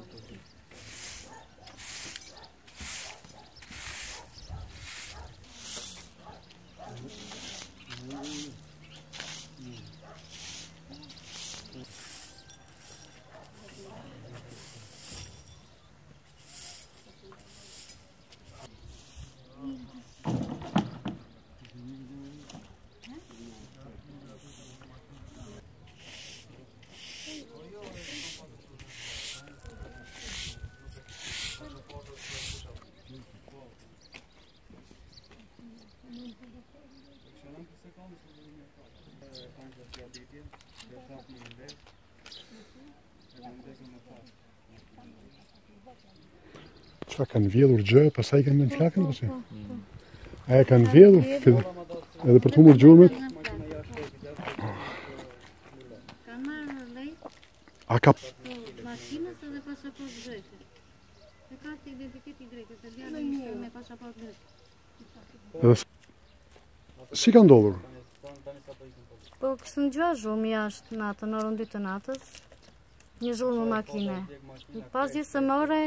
Qa kanë vjedhur gjë, pastaj kanë në flakën ose? Aja kanë vjedhur edhe për të humbur gjurmët. Kanë marrë lej? A ka Makinës edhe pasaport greke. E ka të identiteti greke, se djali ishte me pasaport greke. edhe si ka ndodhur? Po kështu në gjua zhumë jashtë natën, në orën 2 të natës, një zhumë në makine. Pas gjithë së more,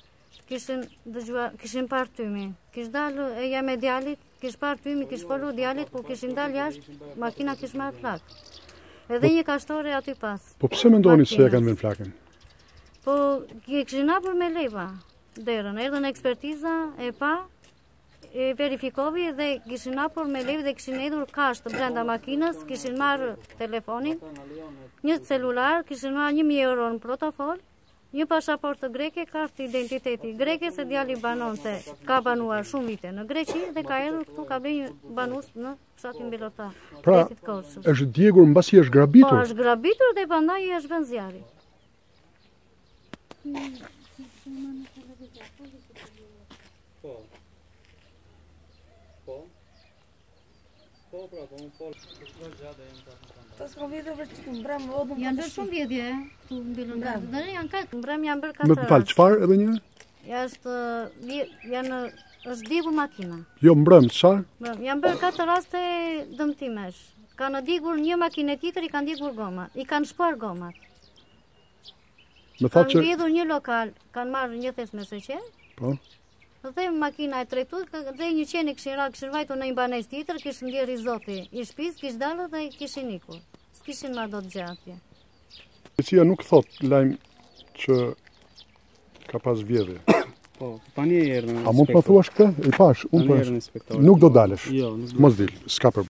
kishin parë tymi. Kish dalë e jam e djalit, kish parë tymi, kish follu djalit, po kishin dalë jashtë, makina kish marrë flakë. Edhe një kashtore aty pas. Po pse mendoni se ja kanë vënë flakën? Po kishin hapur me leva derën, erdhën ekspertiza, e pa, e verifikovi dhe kishin hapur me levë dhe kishin hedhur kashtë brenda makinës, kishin marrë telefonin, një celular, kishin marrë 1000 euro në protokol, një pasaport greke, kartë identiteti greke, se djali banon se ka banuar shumë vite në Greqi dhe ka erdhur këtu, ka bërë një banus në fshatin Bilota. Pra, është djegur mbasi është grabitur? Po, është grabitur dhe prandaj i është vënë zjarri. Janë bërë shumë vjedhje këtu në Bilota. Dhe janë katë, mbrëm janë bërë 4 Më falë, çfarë edhe një? Është digur makina. Jo, mbrëm, çfarë? Janë bërë 4 raste dëmtimesh. Kanë digur një makinë tjetër, i kanë digur gomat, i kanë shpuar gomat. Kanë vjedhur një lokal, kanë marrë një thes me sheqer. Po. Dhe makina e trejtuar dhe një qeni kishin vajtur në një banesë tjetër, kishin ndjerë rizoti i shtëpisë, kish dalë dhe kishin ikur. S'kishin marrë dot gjë atje. Policia nuk thot lajm që ka pas vjedhje. Po, tani erdhën. A mund të më thuash këtë? I pash, unë po. Nuk do dalësh. Jo, nuk do. Mos dil, s'ka problem.